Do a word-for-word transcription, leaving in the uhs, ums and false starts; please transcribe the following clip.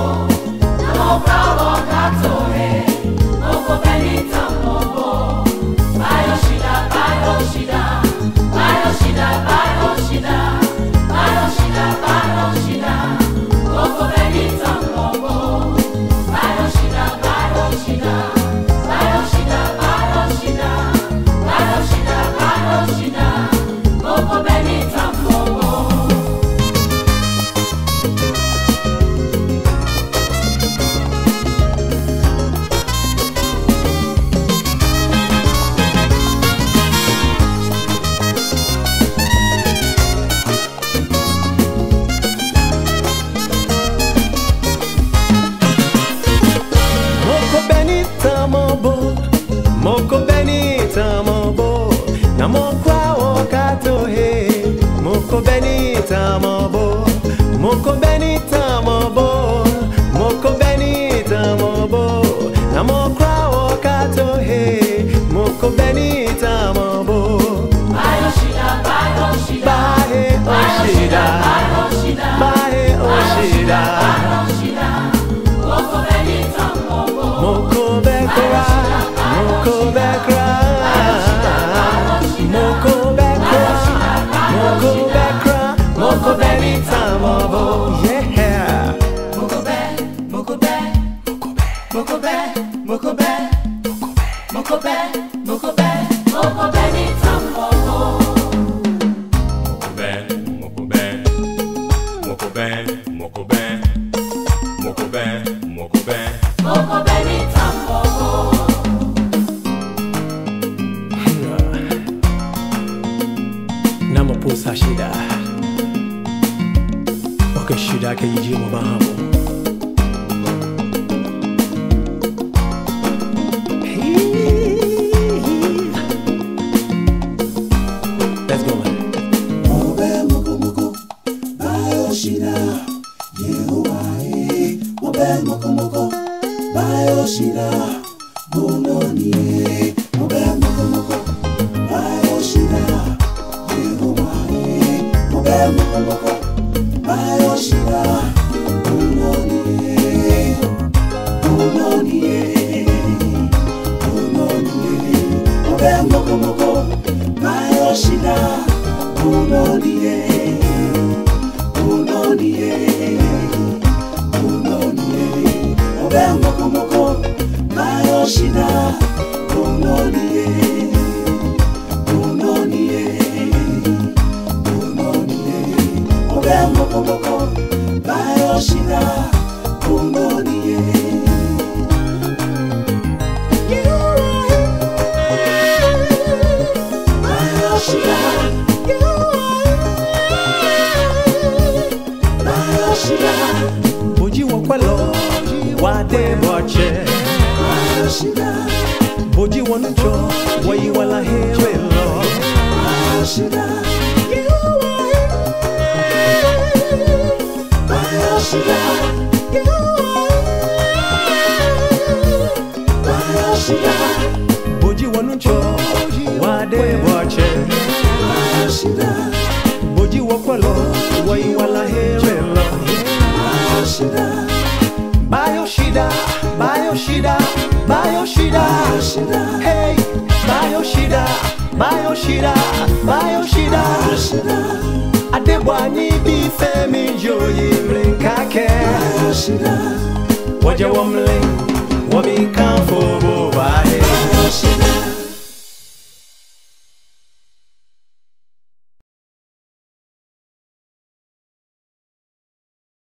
Moko benita mobo, na mokwa wakato he. Moko benita mobo, moko benita mobo, moko benita mobo, na mokwa wakato he. Moko benita mobo. Bayo shida, bayo shida, bae oshida, bayo shida, bae oshida, bayo shida. Moko benita mobo, moko bekra. Moko bekra, moko bekra, moko bekra, moko benita mobo, yeah. Moko be, moko be, moko be, moko be, moko be, moko be, moko benita mobo. Moko be, moko be, moko be, moko be, moko be, moko be, moko benita mobo. Nama pusa shida, waka shida ke yiji mo bahamo. Let's go, man. Mobe moko moko, bayo shida, Yehovah. Mobe moko moko, bayo shida, Bononi. Mobe moko moko, bayo shida. Mobe moko moko, bayo shida, Bononi, Bononi, Bononi. Mobe moko moko, bayo shida, Bononi, Bononi, Bononi. Mobe moko moko, bayo shida, Bononi, Bononi. Moko moko, bayo shida, Bononi. Bayo shida, bayo shida. Boji wakwalo, wade boche. Bayo shida, Boji wanucho, wayi wala hewe lo. bayo shida. Bayo shida, bayo shida. Boji wanucho, wade boche. Bayo shida, Boji wakwalo, wayi wala hewe lo. bayo shida. Bayo shida, bayo shida, bayo shida, Bayo shida, hey, bayo shida, bayo shida, bayo shida. bayo shida. Adebwani bi femi joyi mlinkake. Bayo shida, Waja wamling.